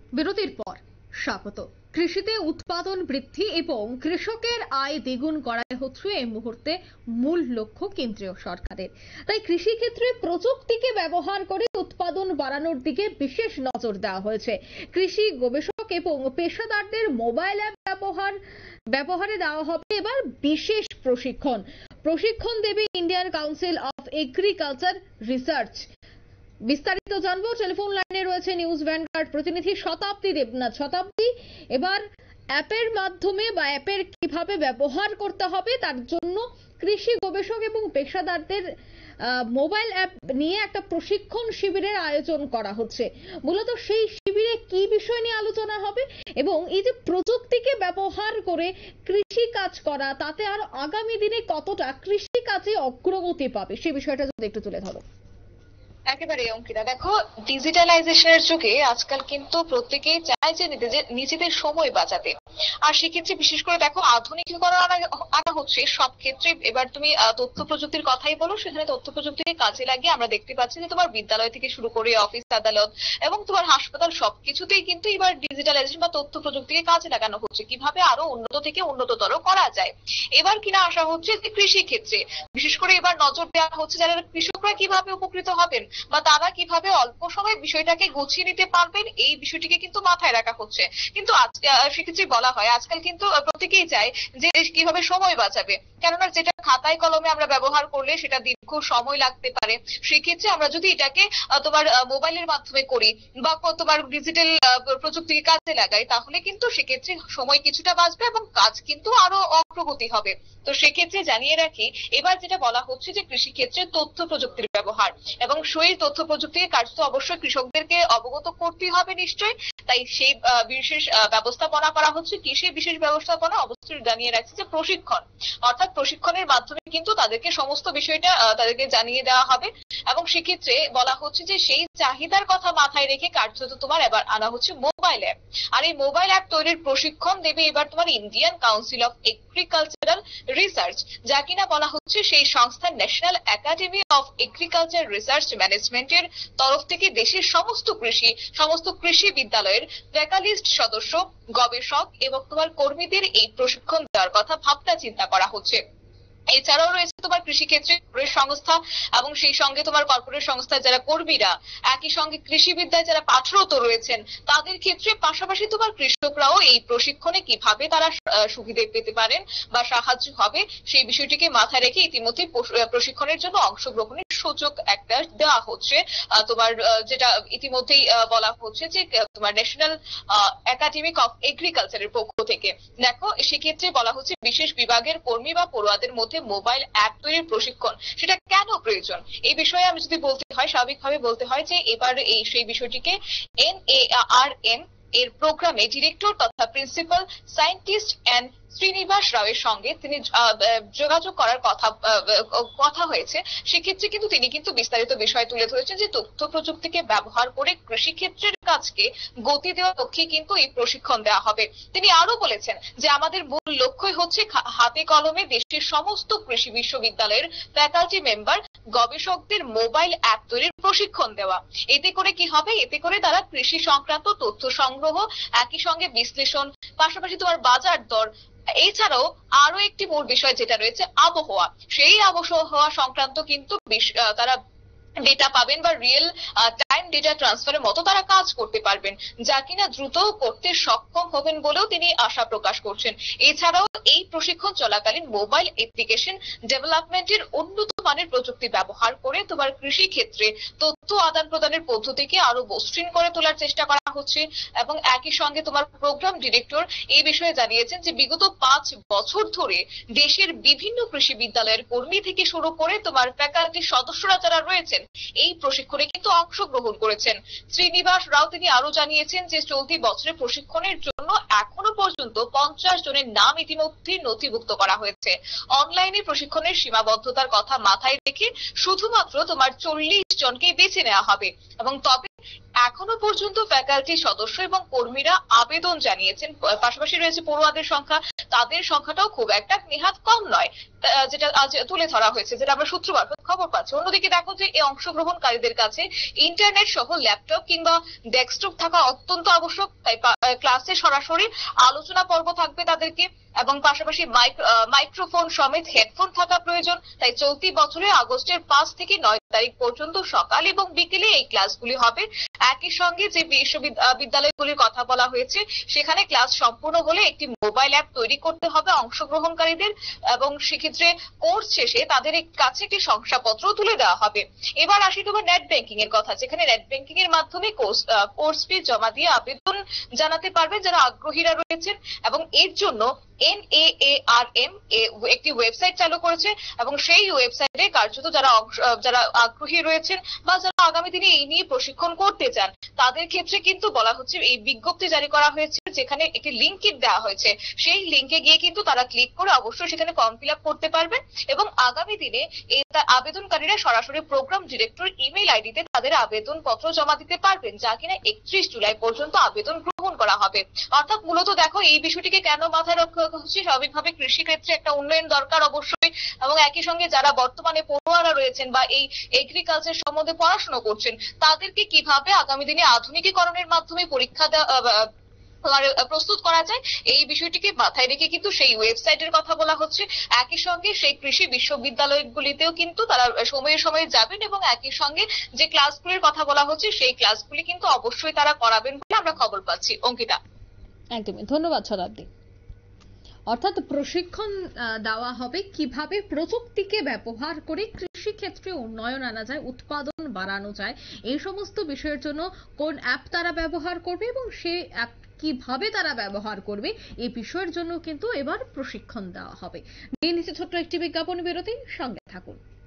বিরতির পর স্বাগত। কৃষিতে উৎপাদন বৃদ্ধি এবং কৃষকের আয় দ্বিগুণ করাই হচ্ছে এই মুহূর্তে মূল লক্ষ্য কেন্দ্রীয় সরকারের। তাই কৃষি ক্ষেত্রে প্রযুক্তিকে ব্যবহার করে উৎপাদন বাড়ানোর দিকে বিশেষ নজর দেওয়া হয়েছে। কৃষি গবেষক এবং পেশাদারদের মোবাইল অ্যাপ ব্যবহারে দেওয়া হবে এবার বিশেষ প্রশিক্ষণ দেবে Indian council of agriculture research. বিস্তারিত জানবো, টেলিফোন লাইনে রয়েছে নিউজ ভ্যানগার্ড প্রতিনিধি শতাব্দী দেবনাথ। শতাব্দী, এবার অ্যাপের মাধ্যমে বা অ্যাপের কিভাবে ব্যবহার করতে হবে তার জন্য কৃষি গবেষক এবং পেশাদারদের মোবাইল অ্যাপ নিয়ে একটা প্রশিক্ষণ শিবিরের আয়োজন করা হচ্ছে। মূলত সেই শিবিরে কি বিষয় নিয়ে আলোচনা হবে এবং এই যে প্রযুক্তিকে ব্যবহার করে কৃষি কাজ করা, তাতে আর আগামী দিনে কতটা কৃষি কাজে অগ্রগতি পাবে সেই বিষয়টা যদি একটু তুলে ধরো। একেবারে অঙ্কিতা, দেখো ডিজিটালাইজেশনের যুগে আজকাল কিন্তু প্রত্যেকেই চায় যে নিজেদের সময় বাঁচাতে। আর সেক্ষেত্রে বিশেষ করে দেখো আধুনিকীকরণ আনা হচ্ছে সব ক্ষেত্রে। এবার তুমি তথ্য প্রযুক্তির কথাই বলো, সেখানে তথ্য প্রযুক্তিকে কাজে লাগিয়ে আমরা দেখতে পাচ্ছি যে তোমার বিদ্যালয় থেকে শুরু করে অফিস আদালত এবং তোমার হাসপাতাল সবকিছুতেই কিন্তু এবার ডিজিটালাইজেশন বা তথ্য প্রযুক্তিকে কাজে লাগানো হচ্ছে কিভাবে আরো উন্নত থেকে উন্নততর করা যায়। এবার কিনা আসা হচ্ছে যে কৃষি ক্ষেত্রে বিশেষ করে এবার নজর দেওয়া হচ্ছে যারা কৃষকরা কিভাবে উপকৃত হবেন বা তারা কিভাবে অল্প সময় বিষয়টাকে গুছিয়ে নিতে পারবেন, এই বিষয়টিকে কিন্তু মাথায় রাখা হচ্ছে। কিন্তু সেক্ষেত্রে বলা হয় আজকাল কিন্তু প্রত্যেকেই চায় যে কিভাবে সময় বাঁচাবে, কেননা যেটা খাতায় কলমে আমরা ব্যবহার করলে সেটা দীর্ঘ সময় লাগতে পারে। সেক্ষেত্রে আমরা যদি এটাকে তোমার মোবাইলের মাধ্যমে করি বা তোমার ডিজিটাল প্রযুক্তিকে কাজে লাগাই, তাহলে কিন্তু সেক্ষেত্রে সময় কিছুটা বাঁচবে এবং কাজ কিন্তু আরো অগ্রগতি হবে। তো সেক্ষেত্রে জানিয়ে রাখি, এবার যেটা বলা হচ্ছে যে কৃষি ক্ষেত্রে তথ্য প্রযুক্তির ব্যবহার এবং সেই তথ্য প্রযুক্তিকে কার্যত অবশ্যই কৃষকদেরকে অবগত করতে হবে নিশ্চয়ই। তাই সেই বিশেষ ব্যবস্থাপনা করা হচ্ছে। কি সেই বিশেষ ব্যবস্থাপনা? অবশ্যই জানিয়ে রাখছি যে প্রশিক্ষণ, অর্থাৎ প্রশিক্ষণের মাধ্যমে কিন্তু তাদেরকে সমস্ত বিষয়টা তাদেরকে জানিয়ে দেওয়া হবে। এবং সেক্ষেত্রে বলা হচ্ছে যে সেই চাহিদার কথা মাথায় রেখে কার্যত তোমার এবার আনা হচ্ছে মোবাইল অ্যাপ। আর এই মোবাইল অ্যাপ তৈরির প্রশিক্ষণ দেবে এবার তোমার Indian council of agricultural research, যা কিনা বলা হচ্ছে সেই সংস্থা national academy of agriculture research ম্যানেজমেন্টের তরফ থেকে দেশের সমস্ত কৃষি বিদ্যালয়ের ফ্যাকাল্টিস্ট সদস্য, গবেষক এবং তোমার কর্মীদের এই প্রশিক্ষণ দেওয়ার কথা ভাবনা চিন্তা করা হচ্ছে। এছাড়াও রয়েছে তোমার কৃষিক্ষেত্রে সংস্থা এবং সেই সঙ্গে তোমার কর্পোরেট সংস্থার যারা কর্মীরা, একই সঙ্গে কৃষিবিদ্যায় যারা পাঠরত রয়েছেন, তাদের ক্ষেত্রে পাশাপাশি তোমার কৃষকরাও এই প্রশিক্ষণে কিভাবে তারা সুবিধা পেতে পারেন বা সাহায্য হবে সেই বিষয়টিকে মাথায় রেখে ইতিমধ্যে প্রশিক্ষণের জন্য অংশগ্রহণের সুযোগ একটা দেওয়া হচ্ছে। তোমার যেটা ইতিমধ্যেই বলা হচ্ছে যে তোমার ন্যাশনাল একাডেমিক অফ এগ্রিকালচারের পক্ষ থেকে। দেখো সেক্ষেত্রে বলা হচ্ছে বিশেষ বিভাগের কর্মী বা পড়ুয়াদের মধ্যে মোবাইল অ্যাপ তৈরির প্রশিক্ষণ সেটা কেন প্রয়োজন, এই বিষয়ে আমি যদি বলতে হয়, স্বাভাবিকভাবে বলতে হয় যে এবার সেই বিষয়টিকে NARN এর প্রোগ্রামে ডিরেক্টর তথা প্রিন্সিপাল সায়েন্টিস্ট এন্ড শ্রীনিবাস রাওয়ের সঙ্গে তিনি যোগাযোগ করার কথা হয়েছে। সেক্ষেত্রে কিন্তু তিনি কিন্তু বিস্তারিত বিষয় তুলে ধরেছেন যে তথ্য প্রযুক্তিকে ব্যবহার করে কৃষি ক্ষেত্রের কাজকে গতি দেওয়ার লক্ষ্যে কিন্তু এই প্রশিক্ষণ দেওয়া হবে। তিনি আরো বলেছেন যে আমাদের মূল লক্ষ্যই হচ্ছে হাতে কলমে দেশের সমস্ত কৃষি বিশ্ববিদ্যালয়ের ফ্যাকাল্টি মেম্বার গবেষকদের মোবাইল অ্যাপ তৈরির প্রশিক্ষণ দেওয়া। এতে করে কি হবে? এতে করে তারা কৃষি সংক্রান্ত তথ্য সংগ্রহ, একই সঙ্গে বিশ্লেষণ, পাশাপাশি তোমার বাজার দর, এছাড়াও আরো একটি মূল বিষয় যেটা রয়েছে আবহাওয়া, সেই আবহাওয়া সংক্রান্ত কিন্তু তারা ডেটা পাবেন বা রিয়েল টাইম ডেটা ট্রান্সফারের মতো তারা কাজ করতে পারবেন, যা কিনা দ্রুত করতে সক্ষম হবেন বলেও তিনি আশা প্রকাশ করছেন। এছাড়াও এই প্রশিক্ষণ চলাকালীন মোবাইল অ্যাপ্লিকেশন ডেভেলপমেন্টের উন্নত মানের প্রযুক্তি ব্যবহার করে তোমার কৃষি ক্ষেত্রে তথ্য আদান প্রদানের পদ্ধতিকে আরো মসৃণ করে তোলার চেষ্টা করা হচ্ছে। এবং একই সঙ্গে তোমার প্রোগ্রাম ডিরেক্টর এই বিষয়ে জানিয়েছেন যে বিগত 5 বছর ধরে দেশের বিভিন্ন কৃষি বিদ্যালয়ের কর্মী থেকে শুরু করে তোমার ফ্যাকাল্টি সদস্যরা যারা রয়েছেন এই প্রশিক্ষণে কিন্তু অংশগ্রহণ করেছেন। শ্রীনিবাস রাও তিনি আরো জানিয়েছেন যে চলতি বছরে প্রশিক্ষণের জন্য এখনো পর্যন্ত 50 জনের নাম ইতিমধ্যে নথিভুক্ত করা হয়েছে। অনলাইনে প্রশিক্ষণের সীমাবদ্ধতার কথা মাথায় রেখে শুধুমাত্র তোমার 40 জনকে বেছে নেওয়া হবে। এবং তবে এখনো পর্যন্ত ফ্যাকাল্টি সদস্য এবং কর্মীরা আবেদন জানিয়েছেন। পাশাপাশি রয়েছে পড়ুয়াদের সংখ্যা তাদের সংখ্যাটাও খুব একটা নেহাত কম নয়, যেটা আজ তুলে ধরা হয়েছে, যেটা আমরা সূত্র মারফত খবর পাচ্ছি। অন্যদিকে দেখো যে এই অংশগ্রহণকারীদের কাছে ইন্টারনেট সহ ল্যাপটপ কিংবা ডেস্কটপ থাকা অত্যন্ত আবশ্যক। তাই ক্লাসে সরাসরি আলোচনা পর্ব থাকবে তাদেরকে, এবং পাশাপাশি মাইক্রোফোন সমেত হেডফোন থাকা প্রয়োজন। তাই চলতি বছরের আগস্টের 5 থেকে 9 তারিখ পর্যন্ত সকাল এবং বিকেলে এই ক্লাসগুলি হবে। একই সঙ্গে যে বিশ্ববিদ্যালয়গুলির কথা বলা হয়েছে, সেখানে ক্লাস সম্পূর্ণ হলে একটি মোবাইল অ্যাপ তৈরি করতে হবে অংশগ্রহণকারীদের, এবং সেক্ষেত্রে কোর্স শেষে তাদের কাছে একটি শংসাপত্র তুলে দেওয়া হবে। এবার আসি তোমার নেট ব্যাংকিং এর কথা, যেখানে নেট ব্যাংকিং এর মাধ্যমে কোর্স ফি জমা দিয়ে আবেদন জানাতে পারবেন যারা আগ্রহীরা রয়েছেন। এবং এর জন্য NAARM একটি ওয়েবসাইট চালু করেছে, এবং সেই ওয়েবসাইটে কার্যত যারা আগ্রহী রয়েছেন বা যারা আগামী দিনে এই নিয়ে প্রশিক্ষণ করতে চান, তাদের ক্ষেত্রে কিন্তু বলা হচ্ছে, এই বিজ্ঞপ্তি জারি করা হয়েছে যেখানে একটি লিংক দেওয়া হয়েছে, সেই লিংকে গিয়ে কিন্তু তারা ক্লিক করে অবশ্যই সেখানে ফর্ম ফিল আপ করতে পারবেন। এবং আগামী দিনে আবেদনকারীরা সরাসরি প্রোগ্রাম ডিরেক্টর ইমেইল আইডিতে তাদের আবেদন পত্র জমা দিতে পারবেন, যা কিনা 31 জুলাই পর্যন্ত আবেদন গ্রহণ করা হবে। অর্থাৎ মূলত দেখো এই বিষয়টিকে কেন মাথায় রাখা হচ্ছে, স্বাভাবিকভাবে কৃষি ক্ষেত্রে একটা উন্নয়ন দরকার অবশ্যই, এবং একই সঙ্গে যারা বর্তমানে পড়ুয়ারা রয়েছেন বা এই এগ্রিকালচার সম্বন্ধে পড়াশোনা করছেন, তাদেরকে কিভাবে আগামী দিনে আধুনিকীকরণের মাধ্যমে পরীক্ষা প্রস্তুত করা যায়, এই বিষয়টিকে মাথায় রেখে কিন্তু সেই ওয়েবসাইটের কথা বলা হচ্ছে। একই সঙ্গে সেই কৃষি বিশ্ববিদ্যালয়গুলিতেও কিন্তু তারা সময়ে সময়ে যাবেন, এবং একই সঙ্গে যে ক্লাসগুলির কথা বলা হচ্ছে, সেই ক্লাসগুলি কিন্তু অবশ্যই তারা করাবেন বলে আমরা খবর পাচ্ছি। অঙ্কিতা, একদমই ধন্যবাদ শতাব্দী। অর্থাৎ প্রশিক্ষণ দেওয়া হবে কিভাবে প্রযুক্তিকে ব্যবহার করে কৃষি ক্ষেত্রে উন্নয়ন আনা যায়, উৎপাদন বাড়ানো যায়, এই সমস্ত বিষয়ের জন্য কোন অ্যাপ তারা ব্যবহার করবে এবং সেই অ্যাপ কিভাবে তারা ব্যবহার করবে, এই বিষয়ের জন্য কিন্তু এবার প্রশিক্ষণ দেওয়া হবে। নিয়ে নিচ্ছে ছোট্ট একটি বিজ্ঞাপন বিরতি, সঙ্গে থাকুন।